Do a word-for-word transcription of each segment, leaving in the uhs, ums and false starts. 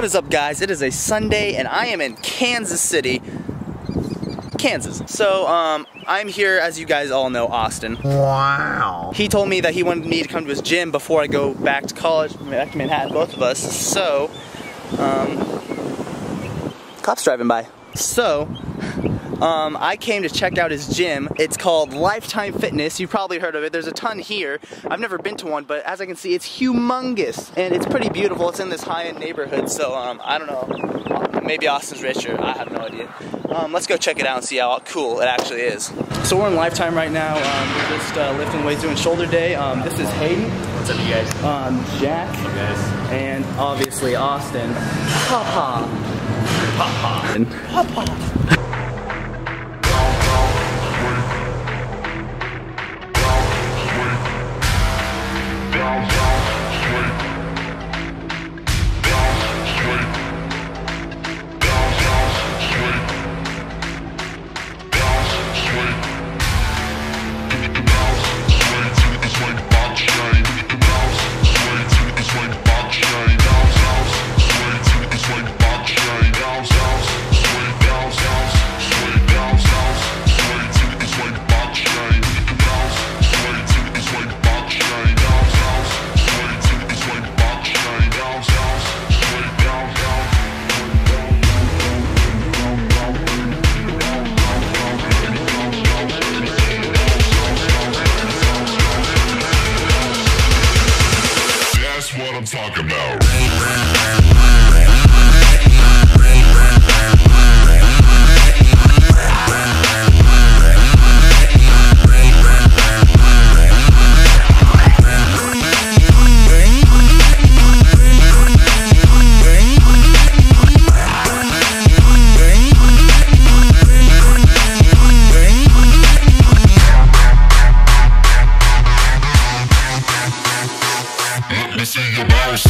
What is up, guys? It is a Sunday and I am in Kansas City, Kansas. So um, I'm here, as you guys all know, Austin. Wow. He told me that he wanted me to come to his gym before I go back to college, back to Manhattan, both of us. So, um, cops driving by. So, um, I came to check out his gym. It's called Lifetime Fitness. You've probably heard of it. There's a ton here. I've never been to one, but as I can see, it's humongous and it's pretty beautiful. It's in this high-end neighborhood, so um, I don't know. Maybe Austin's richer. I have no idea. Um, let's go check it out and see how cool it actually is. So we're in Lifetime right now. Um, we're just uh, lifting weights, doing shoulder day. Um, this is Hayden. What's up, you guys? Um, Jack. Hey, guys. And obviously Austin. Papa. Papa. And Papa. What I'm talking about. Let me see your boss.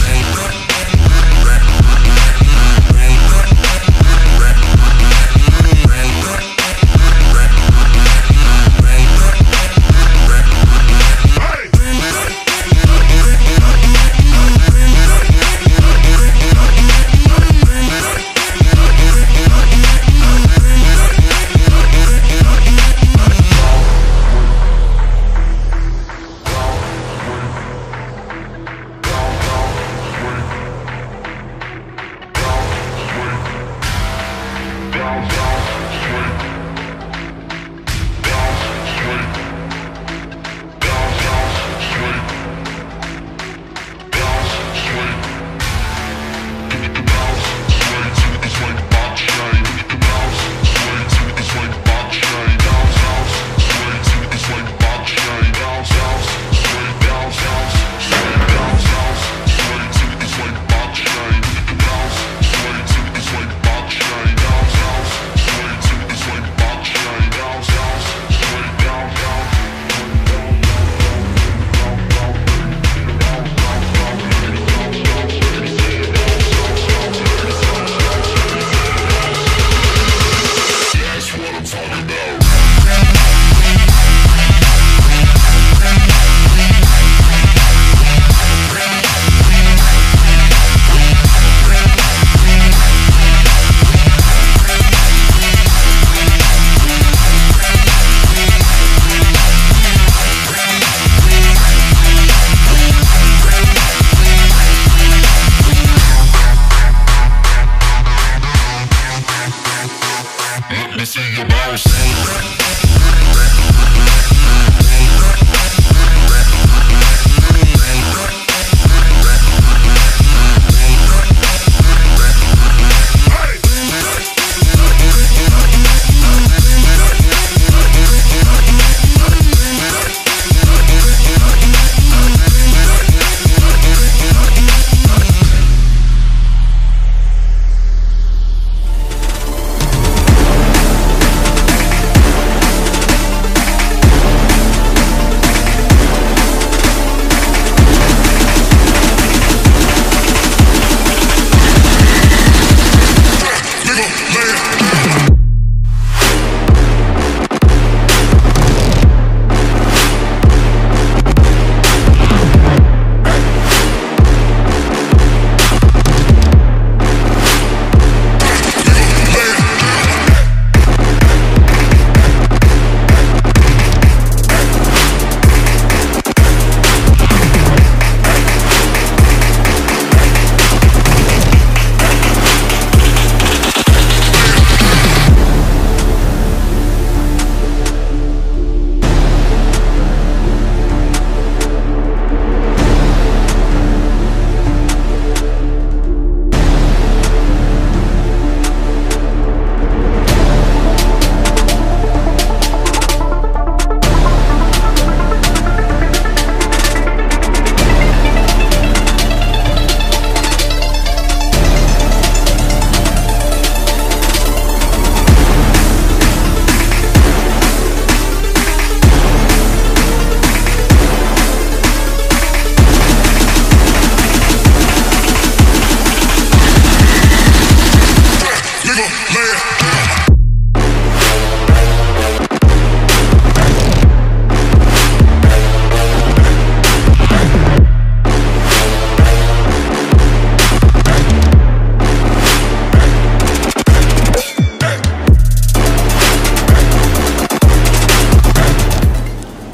Let me see your boss.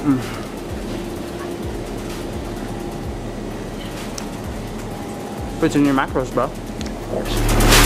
What's in your macros, bro?